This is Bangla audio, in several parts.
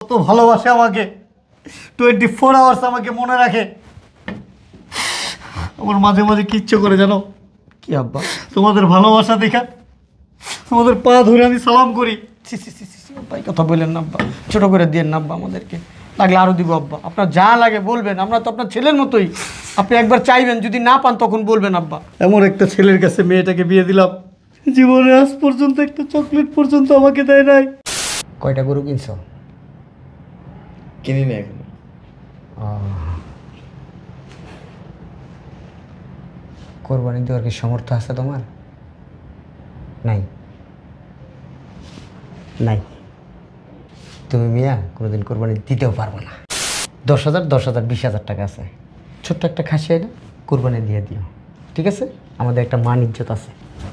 কত ভালোবাসে আমাকে, 24 আওয়ার্স আমাকে মনে রাখে। আমার মাঝে মাঝে কি ইচ্ছে করে জানো? কি আব্বা? তোমাদের ভালোবাসা দেখা তোমাদের পা ধরে আমি সালাম করি। সি সি সি সি আব্বা, এই কথা বললেন না আব্বা, ছোট করে দিয়েন না আব্বা আমাদেরকে, লাগলে আরও দিব আব্বা। আপনার যা লাগে বলবেন, আমরা তো আপনার ছেলের মতোই। আপনি একবার চাইবেন, যদি না পান তখন বলবেন আব্বা। এমন একটা ছেলের কাছে মেয়েটাকে বিয়ে দিলাম, জীবনে আজ পর্যন্ত একটা চকলেট পর্যন্ত আমাকে দেয় নাই। কয়টা গরু কিনছো? কিনি না এখন। কোরবানি দেওয়ার কি সামর্থ্য আছে তোমার? নাই নাই, তুমি মিয়া কোনোদিন কোরবানি দিতেও পারবো না। 10,000 10,000 20,000 টাকা আছে, ছোট্ট একটা খাসি এনে কোরবানি দিয়ে দিও, ঠিক আছে? আমাদের একটা মান ইজ্জত আছে।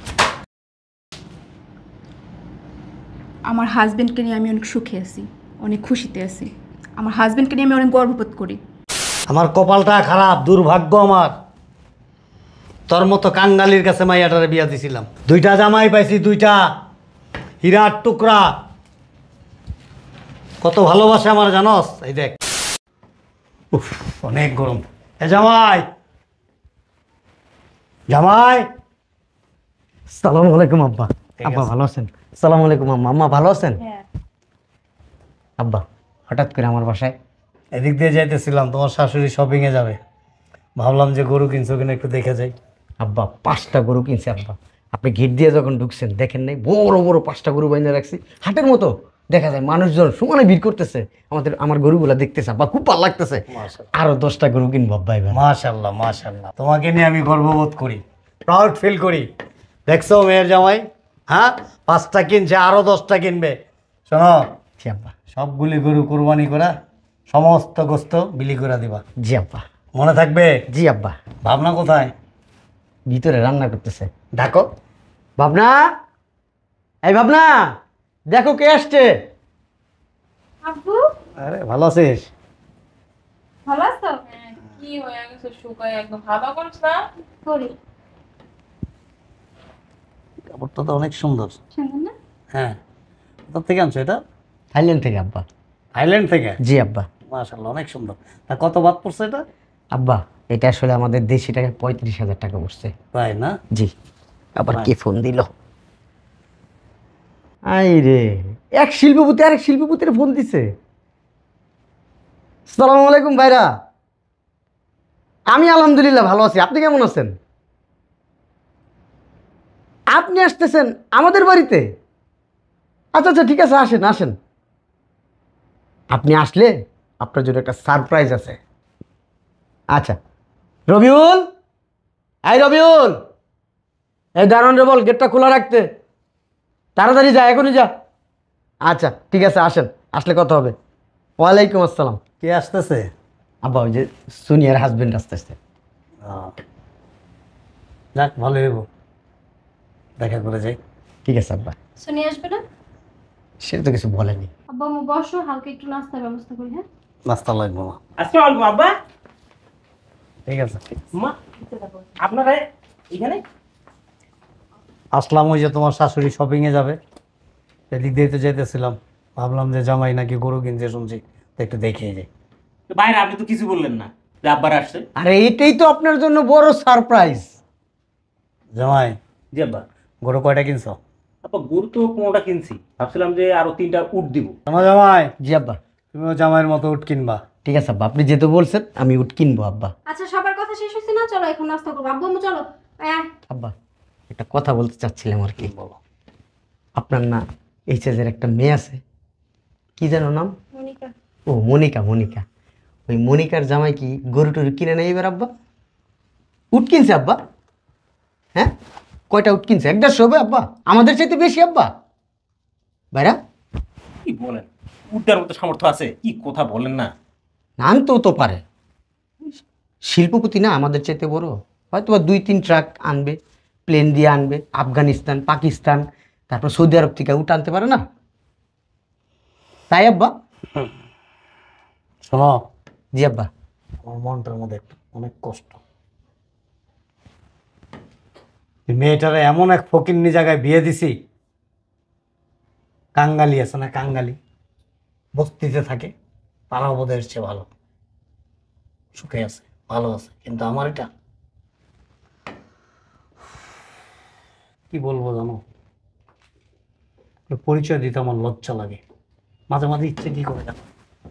আমার হাজব্যান্ডকে নিয়ে আমি অনেক সুখে আছি, অনেক খুশিতে আছি। আমার হাজব্যান্ডকে নিয়ে আমি অনেক গর্ববোধ করি। আমার কপালটা খারাপ, দুর্ভাগ্য আমার। তোর মতো কাঙ্গালির কাছে মাইয়াটারে বিয়া দিছিলাম, 2টা জামাই পাইছি, 2টা হীরার টুকরা। কত ভালোবাসে আমার জানস? এই দেখ, উফ অনেক গরম। এ জামাই, জামাই। সালাম আলাইকুম আব্বা। ঠিক আব্বা আছে। ভালো আছেন? সালাম আলাইকুম আম্মা। আম্মা ভালো আছেন? আব্বা হঠাৎ করে আমার বাসায়? এদিক দিয়ে যাইতেছিলাম, তোমার শাশুড়ি শপিংয়ে যাবে, ভাবলাম যে গরু কিনছো কিনা একটু দেখে যাই। আব্বা 5টা গরু কিনছে আব্বা। আপনি গেট দিয়ে যখন ঢুকছেন দেখেন নাই, বড় বড় 5টা গরু বাইনে রাখছি, হাটের মতো দেখা যায়, মানুষজন সমানে ভিড় করতেছে, আমার গরুগুলা দেখতেছে আব্বা, খুব ভালো লাগতেছে। আরো 10টা গরু কিনবো আব্বা এবার। মাশাল্লাহ মাশাল্লাহ, তোমাকে নিয়ে আমি গর্ববোধ করি, প্রাউড ফিল করি। দেখছো মেয়ের জামাই, হ্যাঁ 5টা কিনছে, আরো 10টা কিনবে। শোনো, জি আব্বা। সবগুলি গরু কোরবানি করা, সমস্ত গোস্ত বিলি করে দিবা, জি আব্বা। মনে থাকবে? জি আব্বা। ভাবনা কোথায়? ভিতরে রান্না করতেছে। ডাকো। ভাবনা, এই ভাবনা, দেখো কে আসছে। আব্বু আরে ভালো আছিস? ভালো আছো? কি হয়ে গেছে শুকায় একদম, খাওয়া করছ না? করি। কাপড়টা তো অনেক সুন্দর। সুন্দর না? হ্যাঁ, কোথা থেকে আনছো এটা? থাইল্যান্ড থেকে আব্বা। থাইল্যান্ড থেকে? জি আব্বা। মাশাল্লাহ অনেক সুন্দর। তা কত বাদ পড়ছে এটা? আব্বা এটা আসলে আমাদের দেশি টাকা 35,000 টাকা পড়ছে। তাই না? জি। আবার Right. কে ফোন দিল? আই রে, এক শিল্পপতি আরেক শিল্পপতির ফোন দিছে। আসসালামু আলাইকুম ভাইরা। আমি আলহামদুলিল্লাহ ভালো আছি, আপনি কেমন আছেন? আপনি আসতেছেন আমাদের বাড়িতে? আচ্ছা আচ্ছা ঠিক আছে, আসেন আসেন। আপনি আসলে আপনার জন্য একটা সারপ্রাইজ আছে। আচ্ছা রবিউল, এই রবিউল, এই দারোয়ান রে বল গেটটা খোলা রাখতে, তাড়াতাড়ি যা, এখনই যা। আচ্ছা ঠিক আছে, আসেন, আসলে কথা হবে। ওয়ালাইকুম আসসালাম। কে আসতেছে? আব্বা ওই যে সুনিয়ার হাজবেন্ড আসতেছে। যাক ভালো হইব, দেখা করে যাই। ঠিক আছে আব্বা। শুনে আসবে না? সেটা তো কিছু বলেনি। আব্বা আম্মু বসো, হালকা একটু নাস্তার ব্যবস্থা করি। হ্যাঁ নাস্তা লাগবো না। আসসালামু আলাইকুম আব্বা। ঠিক আছে। মা, আপনারা এখানে? আসলাম, ওই যে তোমার শাশুড়ি শপিংয়ে যাবে, এদিক দিয়ে তো যেতেছিলাম, ভাবলাম যে জামাই নাকি গরু কিনছে শুনছি, তো একটু দেখে যাই। বাইরে আপনি তো কিছু বললেন না যে আব্বার আসছে। আরে এটাই তো আপনার জন্য বড় সারপ্রাইজ। জামাই, জি আব্বা। গরু কয়টা কিনছো? আব্বা গরু তো 15টা কিনছি, ভাবছিলাম যে আরো 3টা উট দিব। শোনো জামাই, জি আব্বা। তুমিও জামাইয়ের মতো উঠ কিনবা। ঠিক আছে আব্বা, আপনি যেহেতু বলছেন আমি উট কিনবো আব্বা। আচ্ছা, সবার কথা শেষ হয়েছে না? চলো এখন নাস্তা করবো। আব্বু আম্মু চলো। আব্বা একটা কথা বলতে চাচ্ছিলাম আর কি। বলো। আপনার না এইচএসের একটা মেয়ে আছে, কি যেন নাম? মনিকা। ও মনিকা, মনিকা। ওই মনিকার জামাই কি গরু টরু কিনে নেই এবার আব্বা? উট কিনছে আব্বা। হ্যাঁ কয়টা উট কিনছে? 150 হবে আব্বা, আমাদের চাইতে বেশি আব্বা। ভাইরা কি বলেন, উটটার মতো সামর্থ্য আছে? কি কথা বলেন না। আনতেও তো পারে, শিল্পপতি না আমাদের চাইতে বড়, হয়তো বা 2-3 ট্রাক আনবে, প্লেন দিয়ে আনবে, আফগানিস্তান পাকিস্তান তারপর সৌদি আরব থেকে উট আনতে পারে না, তাই আব্বা। শোনো, জি আব্বা। আমার মনটার মধ্যে একটু অনেক কষ্ট। এই মেয়েটারে এমন এক ফকিন্নি জায়গায় বিয়ে দিছি, কাঙ্গালি আছে না কাঙ্গালি, বস্তিতে থাকে তারাও বোধহয় এর চেয়ে ভালো, সুখে আছে, ভালো আছে। কিন্তু আমার এটা কি বলবো জানো, পরিচয় দিতে আমার লজ্জা লাগে, মাঝে মাঝে ইচ্ছে কি করে জানো,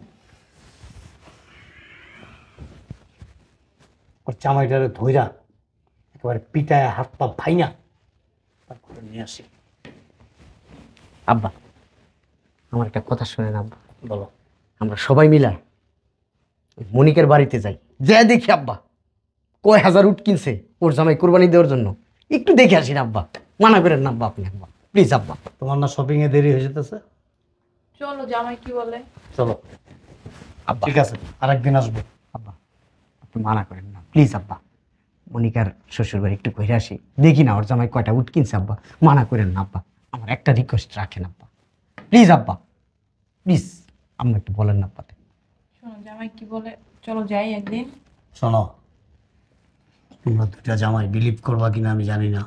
ওর জামাইটারে ধইরা একেবারে পিটায় হাত পা ভাইনা তারপরে নিয়ে আসি। আব্বা, আমার একটা কথা শুনেন আব্বা। বলো। আমরা সবাই মিলা ওই মনিকের বাড়িতে যাই, যা দেখি আব্বা কয় হাজার উট কিনছে ওর জামাই কোরবানি দেওয়ার জন্য। একটু দেখে আসি না আব্বা, মানা করেন না আব্বা, আপনি আব্বা প্লিজ আব্বা। তোমার না শপিং এ দেরি হয়ে যেতেছে? চলো, জামাই কি বলে? চলো। আব্বা ঠিক আছে, আরেকদিন আসবো। আব্বা আপনি মানা করেন না প্লিজ আব্বা, মনিকার শ্বশুর বাড়ি একটু ঘুরে আসি, দেখি না ওর জামাই কয়টা উট কিনছে আব্বা। মানা করেন না আব্বা, আমার একটা রিকোয়েস্ট রাখেন আব্বা প্লিজ আব্বা, প্লিজ আম্মা একটু বলেন না আব্বা। শোনো, জামাই কি বলে, চলো যাই একদিন। শোনো, তোমরা দুটা জামাই বিলিভ করবা কিনা আমি জানি না,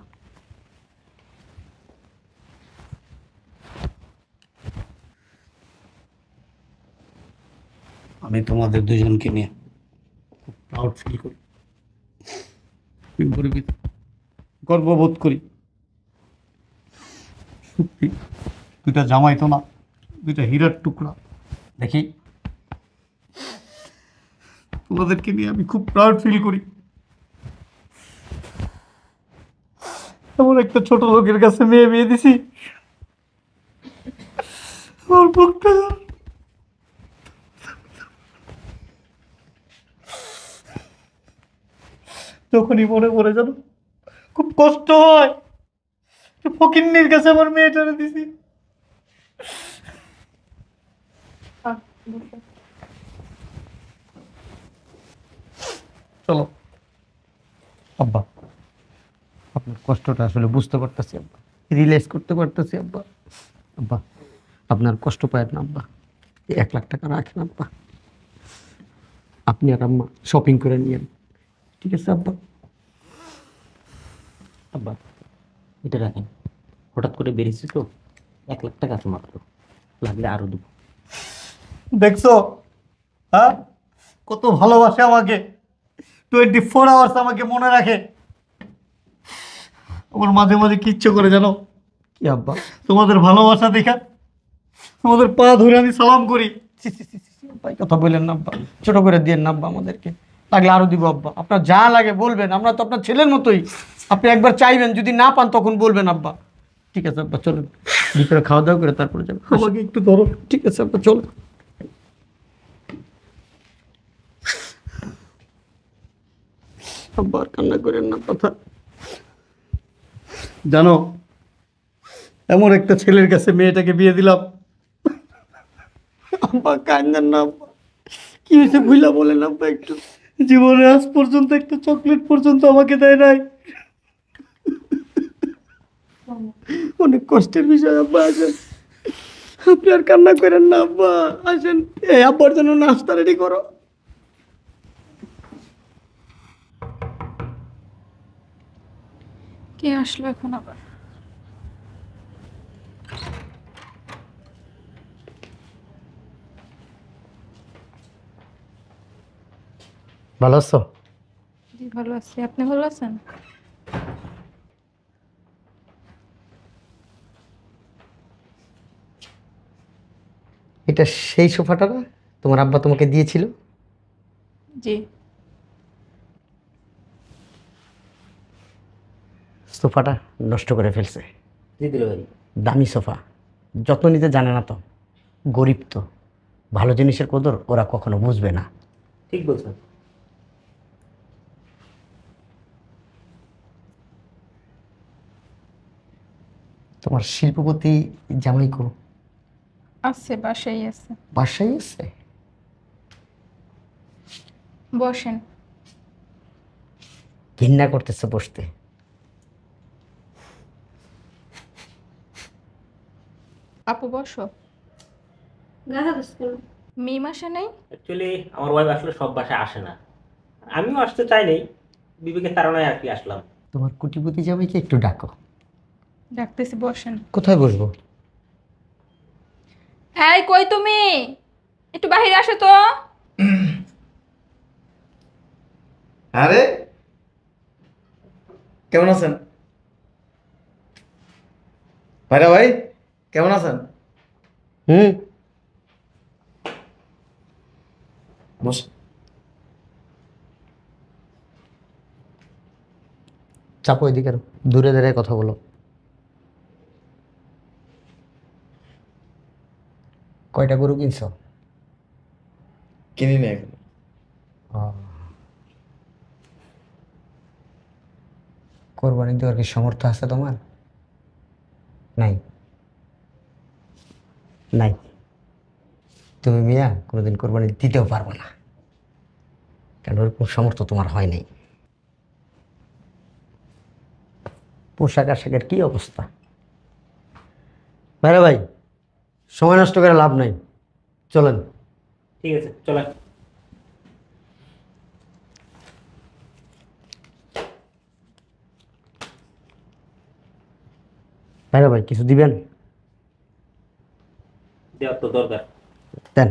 আমি তোমাদের দুজনকে নিয়ে খুব প্রাউড ফিল করি, গর্বিত, গর্ববোধ করি। সত্যি দুইটা জামাই তো না, দুইটা হীরার টুকরা। দেখি তোমাদেরকে নিয়ে আমি খুব প্রাউড ফিল করি। এমন একটা ছোট লোকের কাছে মেয়ে বিয়ে দিছি, আমার বুকটা যখনই মনে পড়ে জানো খুব কষ্ট হয়। ফকিন্নির কাছে আমার মেয়েটারে দিছি। বসো। চলো। আব্বা আপনার কষ্টটা আসলে বুঝতে পারতেছি আব্বা, রিয়েলাইজ করতে পারতেছি আব্বা। আব্বা আপনার কষ্ট পায় না আব্বা, 1 লাখ টাকা রাখেন আব্বা, আপনি আর আম্মা শপিং করে নিয়েন, ঠিক আছে আব্বা? আব্বা এটা রাখেন, হঠাৎ করে বেরিয়েছি তো, 1 লাখ টাকা আছে মাত্র, লাগলে আরো দেবো। দেখছো হ্যাঁ, কত ভালোবাসে আমাকে, 24 আওয়ার্স আমাকে মনে রাখে। আমার মাঝে মাঝে কি ইচ্ছে করে জানো, কি আব্বা? তোমাদের ভালোবাসা দেখা তোমাদের পা ধরে আমি সালাম করি। ছি, ছি, ছি, ছি, ছি, আব্বা এই কথা বললেন না আব্বা, ছোট করে দিয়েন না আব্বা আমাদেরকে, লাগলে আরো দিব আব্বা, আপনার যা লাগে বলবেন, আমরা তো আপনার ছেলের মতোই, আপনি একবার চাইবেন, যদি না পান তখন বলবেন আব্বা। ঠিক আছে আব্বা চলুন, ভিতরে খাওয়া দাওয়া করে তারপরে যাবেন। আমাকে একটু ধরো। ঠিক আছে আব্বা চলো। আব্বা আর কান্না করেন না কথা। জানো এমন একটা ছেলের কাছে মেয়েটাকে বিয়ে দিলাম। আব্বা কান্দেন না আব্বা, কি হয়েছে ভুলা বলেন আব্বা একটু। জীবনে আজ পর্যন্ত একটা চকলেট পর্যন্ত আমাকে দেয় নাই। অনেক কষ্টের বিষয় আব্বা, আসেন আপনি আর কান্না করেন না আব্বা, আসেন এই আব্বার জন্য নাস্তা রেডি করো। কে আসলো এখন আবার? ভালো আছো? জি ভালো আছি, আপনি ভালো আছেন? এটা সেই সোফাটা না তোমার আব্বা তোমাকে দিয়েছিল? জি। সোফাটা নষ্ট করে ফেলছে। দিয়ে দিল ভাই। দামি সোফা, যত্ন নিতে জানে না তো, গরিব তো, ভালো জিনিসের কদর ওরা কখনো বুঝবে না। ঠিক বলছেন। তোমার শিল্পপতি জামাইকো আছে, বাসায় আছে। বাসায় আছে? বসেন। ঘৃণা করতেছে বসতে। আপু বসো। মিম আসে নাই? অ্যাকচুয়ালি আমার ওয়াইফ আসলে সব বাসায় আসে না, আমিও আসতে চাই নাই, বিবেকের তাড়নায় আর কি আসলাম। তোমার কুটিপতি জামাইকে একটু ডাকো। ডাকতেছি, বসেন। কোথায় বসবো? এই কই তুমি? একটু বাইরে আসো তো। আরে কেমন আছেন ভাইরা ভাই? কেমন আছেন? হুম, বস। চাপো এদিকে, দূরে দাঁড়িয়ে কথা বলো। কয়টা গরু কিনছো? কিনি না এখন। কোরবানি দেওয়ার কি সামর্থ্য আছে তোমার? নাই, নাই। তুমি মিয়া কোনোদিন কোরবানি দিতেও পারবে না, কারণ ওরকম সামর্থ্য তোমার হয় নাই। পোশাক আশাকের কি অবস্থা! ভাইরা ভাই, সময় নষ্ট করে লাভ নাই, চলেন। ঠিক আছে, চলেন। ভাইরা ভাই, কিছু দিবেন? দেওয়ার তো দরকার। দেন।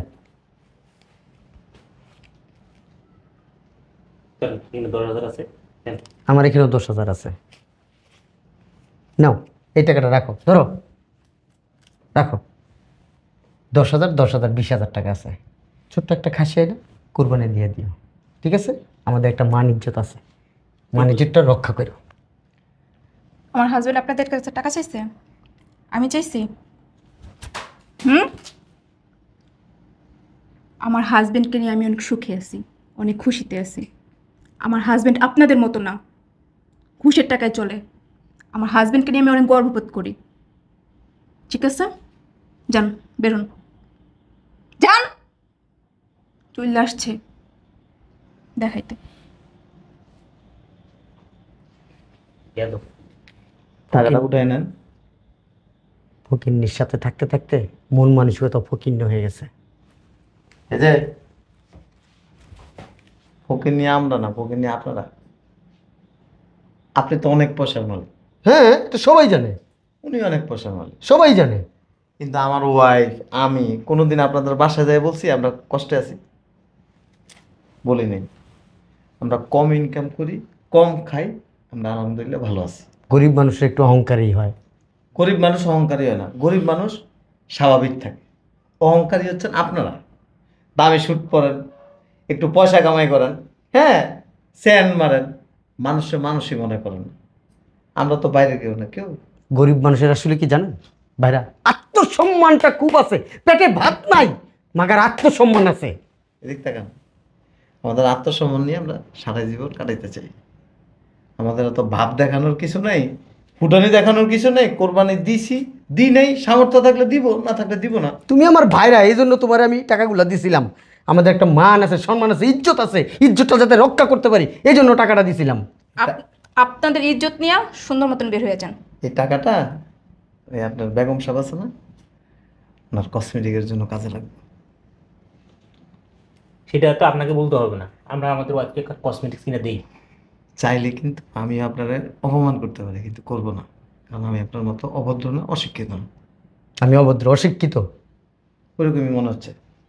চলেন, এখানে 10,000 আছে, দেন। আমার এখানেও 10,000 আছে, নাও এই টাকাটা রাখো, ধরো রাখো। 10,000, 10,000, 20,000 টাকা আছে। ছোট্ট একটা খাসি এনে কোরবানি দিয়ে দিও, ঠিক আছে? আমাদের একটা মান ইজ্জত আছে, মান ইজ্জতটা রক্ষা করো। আমার হাজবেন্ড আপনাদের কাছে টাকা চাইছে? আমি চাইছি? হুম? আমার হাজবেন্ডকে নিয়ে আমি অনেক সুখে আছি, অনেক খুশিতে আছি। আমার হাজবেন্ড আপনাদের মতো না, ঘুষের টাকায় চলে। আমার হাজবেন্ডকে নিয়ে আমি অনেক গর্ববোধ করি। ঠিক আছে, যান, বেরোন, যান। চলে আসছে দেখাইতে। বেয়াদব। টাকাটা উঠাই নেন। ফকিন্নির সাথে থাকতে থাকতে মন মানসিকতা ফকিন্ন হয়ে গেছে। এই যে ফকির নিয়ে আমরা না, ফকির নিয়ে আপনারা। আপনি তো অনেক পয়সার মালিক, হ্যাঁ, তো সবাই জানে, উনি অনেক পয়সার মালিক। সবাই জানে। কিন্তু আমার ওয়াইফ, আমি কোনোদিন আপনাদের বাসায় যাই বলছি আমরা কষ্টে আছি? বলি নাই। আমরা কম ইনকাম করি, কম খাই, আমরা আলহামদুলিল্লাহ ভালো আছি। গরিব মানুষের একটু অহংকারী হয়। গরিব মানুষ অহংকারী হয় না, গরিব মানুষ স্বাভাবিক থাকে। অহংকারী হচ্ছেন আপনারা। দামি স্যুট পরেন, একটু পয়সা কামাই করেন, হ্যাঁ, স্যান মারেন, মানুষের মানুষই মনে করেন না। আমরা তো বাইরে কেউ না কেউ। গরিব মানুষের আসলে কি জানেন ভাইরা, আত্মসম্মানটা খুব আছে। পেটে ভাত নাই, মাগার আত্মসম্মান আছে। এদিক তাকান। আমাদের আত্মসম্মান নিয়ে আমরা সারা জীবন কাটাইতে চাই। আমাদের তো ভাব দেখানোর কিছু নেই, ফুটানি দেখানোর কিছু নেই। কোরবানি দিছি, দিই নেই, সামর্থ্য থাকলে দিব, না থাকলে দিব না। তুমি আমার ভাইরা, এই জন্য তোমার আমি টাকাগুলো দিছিলাম। আমাদের একটা মান আছে, সম্মান আছে, ইজ্জত আছে। ইজ্জতটা যাতে রক্ষা করতে পারি, এই জন্য টাকাটা দিছিলাম। আপনাদের ইজ্জত নিয়ে সুন্দর মতন বের হয়ে যান। এই টাকাটা ওই আপনার বেগম সাহেব আছে না, ওনার কসমেটিকের জন্য কাজে লাগবে। সেটা তো আপনাকে বলতে হবে না, আমরা আমাদের ওয়াইফকে কসমেটিক্স কিনে দিই। চাইলে কিন্তু আমি আপনার অপমান করতে পারি, কিন্তু করব না, কারণ আমি আপনার মতো অভদ্র না, অশিক্ষিত না। আমি অভদ্র, অশিক্ষিত? ওরকমই মনে হচ্ছে।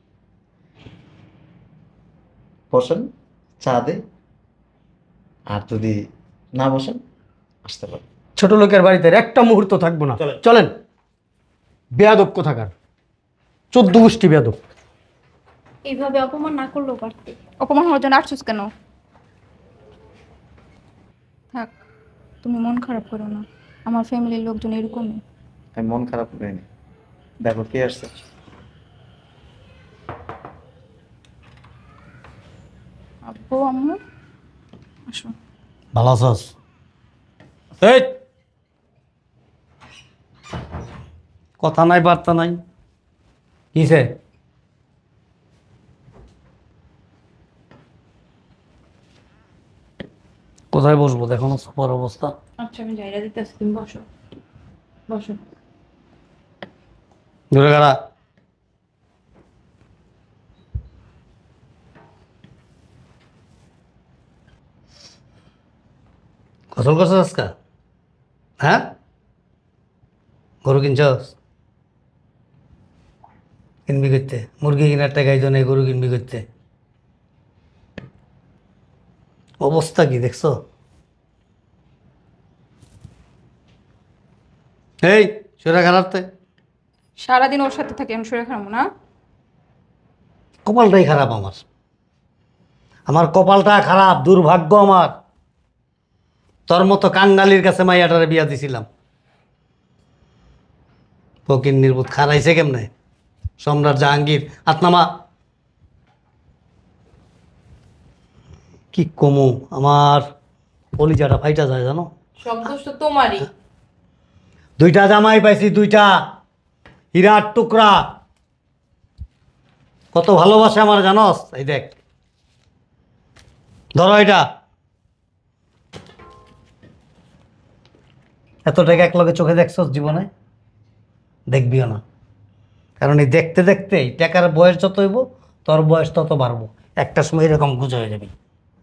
বসেন, চা দে, আর যদি না বসেন আসতে পারেন। ছোট লোকের বাড়িতে একটা মুহূর্ত থাকবো না। চলেন। চলেন। বেয়াদব কোথাকার, 14 গোষ্ঠী বেয়াদব। এইভাবে অপমান না করলেও পারতে। অপমান হওয়ার জন্য আসছিস কেন? থাক, তুমি মন খারাপ করো না, আমার ফ্যামিলির লোকজন এরকমই। আমি মন খারাপ করিনি। দেখো কে আসছে। আব্বু, আম্মু, আসো। ভালো আছস? এই কথা নাই, বার্তা নাই, কিসে? কোথায় বসবো দেখো না সোফার অবস্থা। আচ্ছা, আমি জায়গা দিতেছি, তুমি বসো। বসো। ঘুরে গেলা গোসল করছস আজকা? হ্যাঁ, গরু কিনছস? কিনবি করতে মুরগি কেনার টাকাই জন্য গরু কিনবি করতে অবস্থা কি দেখছো? এই শরীর খারাপতে সারাদিন ওর সাথে থাকি, আমি শরীর খারাপ না? কপালটাই খারাপ আমার। আমার কপালটা খারাপ, দুর্ভাগ্য আমার। তোর মতো কাঙ্গালির কাছে মাইয়াটারে বিয়া দিছিলাম। ফকির নির্বুত খারাইছে কেমনে সম্রাট জাহাঙ্গীর। আত্মামা কি কমু, আমার কলিজাটা ফাইটা যায় জানো। সব দোষ তো তোমারই। দুইটা জামাই পাইছি, দুইটা হীরার টুকরা। কত ভালোবাসে আমার জানস? এই দেখ, ধরো এটা। এত টাকা এক লগে চোখে দেখছস জীবনে? দেখবিও না, কারণ এই দেখতে দেখতে এই টাকার বয়স যত হইব তোর বয়স তত বাড়বো। একটা সময় এরকম গুজো হয়ে যাবি।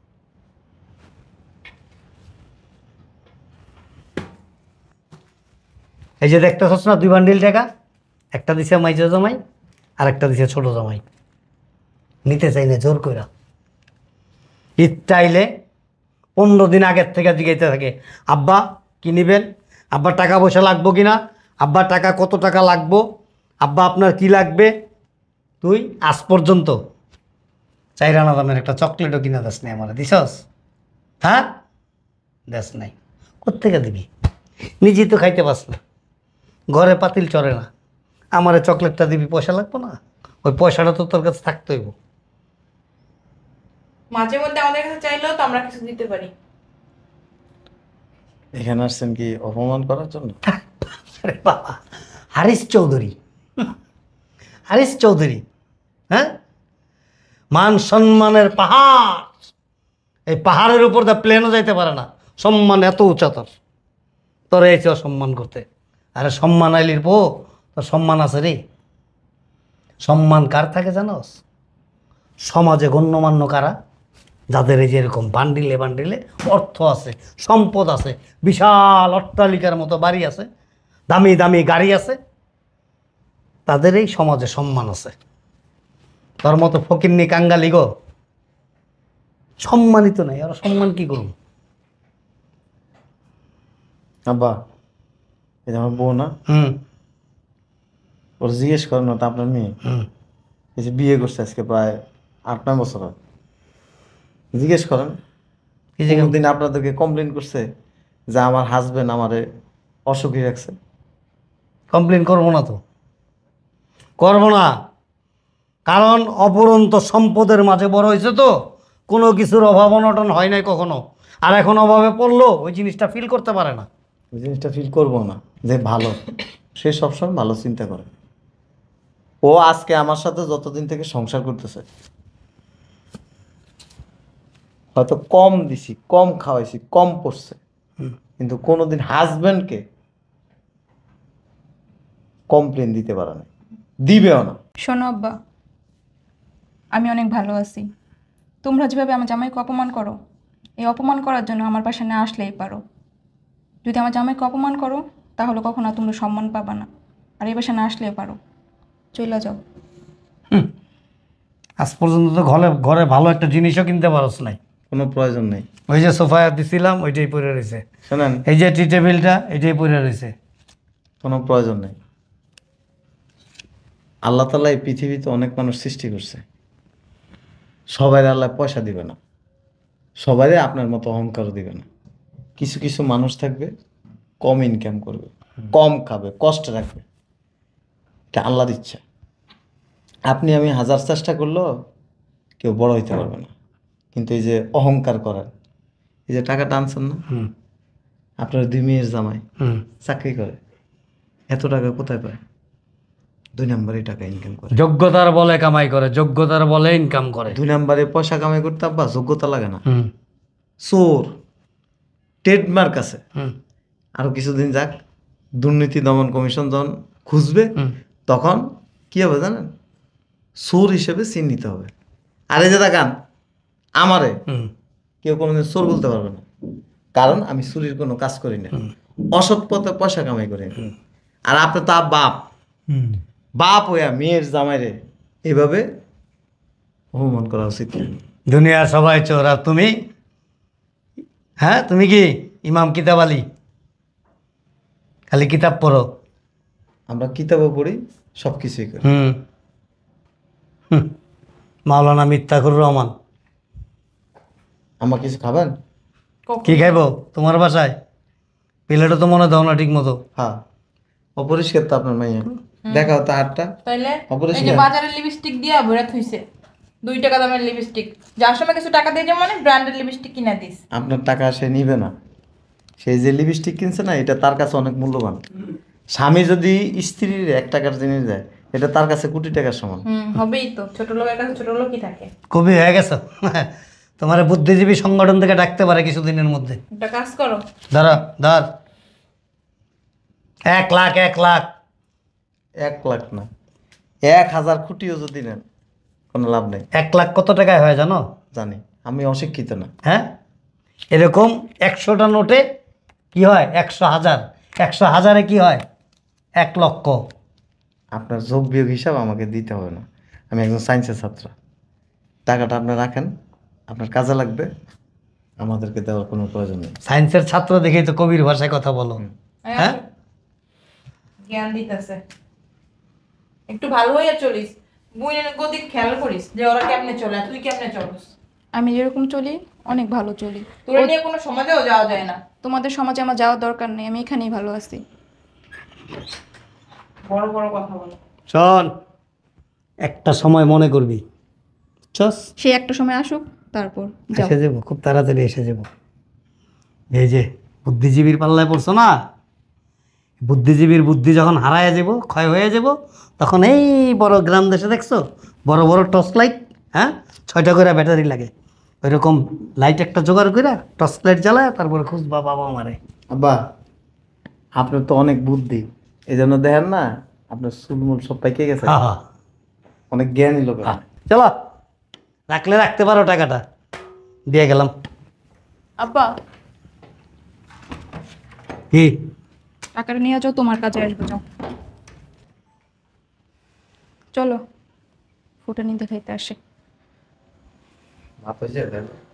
এই যে দেখতেছস না 2 বান্ডিল টাকা, একটা দিছে মাইজা জামাই আর একটা দিছে ছোট জামাই। নিতে চাই না জোর কইরা। ঈদ চাইলে 15 দিন আগের থেকে জিগাইতে থাকে, আব্বা কি নিবেন, আব্বা টাকা পয়সা লাগবো কিনা, আব্বা টাকা কত টাকা লাগবো, আব্বা আপনার কি লাগবে। তুই আজ পর্যন্ত 4 আনা দামের একটা চকলেটও কিনা দাস নাই আমার, দিছস? হ্যাঁ দেশ নাই, কোত্থেকে দিবি? নিজেই তো খাইতে পাস না, ঘরে পাতিল চড়ে না, আমারে চকলেটটা দিবি, পয়সা লাগবো না? ওই পয়সাটা তো তোর কাছে থাকতে হইব। মাঝে মধ্যে আমাদের কাছে চাইলেও তো আমরা কিছু দিতে পারি। এখানে আসছেন কি অপমান করার জন্য? আরে বাবা, হারিস চৌধুরী, হারিস চৌধুরী, হ্যাঁ, মান সম্মানের পাহাড়। এই পাহাড়ের উপর দা প্লেনও যাইতে পারে না, সম্মান এত উঁচা তোর। তোর এই সম্মান করতে। আরে সম্মান আইলির বউ, তোর সম্মান আছে রে। সম্মান কার থাকে জানোস? সমাজে গণ্যমান্য কারা? যাদের এই যে এরকম বান্ডিলে বান্ডিলে অর্থ আছে, সম্পদ আছে, বিশাল অট্টালিকার মতো বাড়ি আছে, দামি দামি গাড়ি আছে, তাদের এই সমাজে সম্মান আছে। তোর মতো ফকিন্নি কাঙ্গালি গো সম্মানিত নাই। আর সম্মান কি করুন? আব্বা, এটা আমার বউ না? হুম ওর জিজ্ঞেস করেন না তো আপনার মেয়ে? হুম এই যে বিয়ে করছে আজকে প্রায় 8-9 বছর হয়। জিজ্ঞেস করেন এই যে দিন আপনাদেরকে কমপ্লেন করছে যে আমার হাজবেন্ড আমারে অসুখী রাখছে? কমপ্লেন করবো না তো, করবো না, কারণ অপরন্ত সম্পদের মাঝে বড় হয়েছে তো, কোনো কিছুর অভাব অনটন হয় নাই কখনো। আর এখন অভাবে পড়লো ওই জিনিসটা ফিল করতে পারে না। ওই জিনিসটা ফিল করবো না যে ভালো, সে সবসময় ভালো চিন্তা করে। ও আজকে আমার সাথে যতদিন থেকে সংসার করতেছে, হয়তো কম দিছি, কম খাওয়াইছি, কম পড়ছে, কিন্তু কোনোদিন হাজবেন্ডকে কমপ্লেন দিতে পারে না, দিবেও না। শোনো আব্বা, আমি অনেক ভালো আছি। তোমরা যেভাবে আমার জামাইকে অপমান করো, এই অপমান করার জন্য আমার পাশে না আসলেই পারো। যদি আমার জামাইকে অপমান করো তাহলে কখনো আর তোমরা সম্মান পাবা না। আর এই বাসায় না আসলেই পারো, চলে যাও। আজ পর্যন্ত তো ঘরে ঘরে ভালো একটা জিনিসও কিনতে পারস নাই। কোনো প্রয়োজন নেই। ওই যে সোফা দিছিলাম ওইটাই পড়ে রয়েছে, শোনেন, এই যে টি টেবিলটা এটাই পড়ে রয়েছে। কোনো প্রয়োজন নেই। আল্লাহ তাআলা এই পৃথিবীতে অনেক মানুষ সৃষ্টি করছে, সবাই আল্লাহ পয়সা দিবে না, সবাই আপনার মতো অহংকারও দিবে না। কিছু কিছু মানুষ থাকবে কম ইনকাম করবে, কম খাবে, কষ্ট রাখবে, এটা আল্লাহর ইচ্ছা। আপনি আমি হাজার চেষ্টা করলেও কেউ বড় হইতে পারবে না। কিন্তু এই যে অহংকার করেন, এই যে টাকা টানছেন না, হুম আপনার 2 মেয়ের জামাই হুম চাকরি করে, এত টাকা কোথায় পায়? 2 নম্বরে টাকা ইনকাম করে, যোগ্যতার বলে কামাই করে, যোগ্যতার বলে ইনকাম করে। 2 নম্বরে পয়সা কামাই করতে আব্বা যোগ্যতা লাগে না। হুম চোর, ট্রেডমার্ক আছে। হুম আরো কিছুদিন যাক, দুর্নীতি দমন কমিশন যখন খুঁজবে, হুম তখন কি হবে জানেন? চোর হিসেবে চিহ্নিত হবে। আর এই যে দেখান আমারে হুম কেউ কোনোদিন চোর বলতে পারবে না, কারণ আমি চুরির কোনো কাজ করি না, অসৎ পথে পয়সা কামাই করি না। আর আপনি তো বাপ, হুম বাপ হইয়া মেয়ের জামাইরে এভাবে অপমান করা উচিত না। দুনিয়ার সবাই চোর আর তুমি, হ্যাঁ তুমি কি ইমাম কিতাব আলী? খালি কিতাব পড়ো। আমরা কিতাবও পড়ি, সব কিছুই করি। হুম হুম। মাওলানা মিত্তাকুর রহমান আমার কিছু খাবেন? কি খাইবো তোমার বাসায়? প্লেটও তো মনে দাও না ঠিক মতো। হ্যাঁ, অপরিষ্কার তো আপনার মাইয়া। দেখাও তো হাতটা। তাইলে এই যে অপরিষ্কার। বাজারের লিপস্টিক দিয়া ভরে থইছে, 2 টাকা দামের লিপস্টিক। যার সময় কিছু টাকা দিয়ে যে মানে ব্র্যান্ডের লিপস্টিক কিনা দিস। আপনার টাকা সে নিবে না। সেই যে লিপস্টিক কিনছে না, এটা তার কাছে অনেক মূল্যবান। স্বামী যদি স্ত্রীর 1 টাকার জিনিস দেয়, এটা তার কাছে কোটি টাকার সমান। হবেই তো, ছোট লোকের কাছে ছোট লোকই থাকে। কবি হয়ে গেছো। তোমার বুদ্ধিজীবী সংগঠন থেকে ডাকতে পারে কিছুদিনের মধ্যে। একটা কাজ করো, ধরো ধর। 1 লাখ 1 লাখ 1 লাখ না, 1000 কোটিও যদি নেন কোনো লাভ নেই। 1 লাখ কত টাকায় হয় জানো? জানি, আমি অশিক্ষিত না। হ্যাঁ, এরকম 100টা নোটে কি হয়? 100,000, 100,000-এ কি হয়? 1 লক্ষ। আপনার যোগ বিয়োগ হিসাব আমাকে দিতে হবে না। আমি একজন সায়েন্সের ছাত্র। টাকাটা আপনি রাখেন, আপনার কাজে লাগবে, আমাদেরকে দেওয়ার কোনো প্রয়োজন নেই। সায়েন্সের ছাত্র দেখেই তো কবির ভাষায় কথা বলো। হ্যাঁ, জ্ঞান দিতেছে। একটু ভালো হইয়া চলিস, বুইনের গতি খেয়াল করিস যে ওরা কেমনে চলে আর তুই কেমনে চলস। আমি যেরকম চলি অনেক ভালো চলি। তোরা নিয়ে কোনো সমাজেও যাওয়া যায় না। তোমাদের সমাজে আমার যাওয়ার দরকার নেই, আমি এখানেই ভালো আছি। বড় বড় কথা বলো। শোন, একটা সময় মনে করবি, চস সে একটা সময় আসুক, তারপর যাও। এসে যাবো, খুব তাড়াতাড়ি এসে যাব। এই যে বুদ্ধিজীবীর পাল্লায় পড়ছো না, বুদ্ধিজীবীর বুদ্ধি যখন হারায় যাব, ক্ষয় হয়ে যাব, তখন এই বড় গ্রাম দেশে দেখছো বড় বড় টর্চ লাইট, হ্যাঁ 6টা করে ব্যাটারি লাগে, ওইরকম লাইট একটা জোগাড় করে টর্চ লাইট জ্বালায় তারপরে খুঁজবা বাবা মারে। আব্বা, আপনার তো অনেক বুদ্ধি, এই জন্য দেখেন না আপনার চুলমুল সব পাইকে গেছে। হ্যাঁ হ্যাঁ, অনেক জ্ঞানী লোক। চলো রাখলে রাখতে পারো, টাকাটা দিয়ে গেলাম। আব্বা, কি টাকাটা নিয়ে যাও, তোমার কাজে আসবে, যাও। চলো, ফুটানি দেখাইতে আসে। ভাত হয়েছে?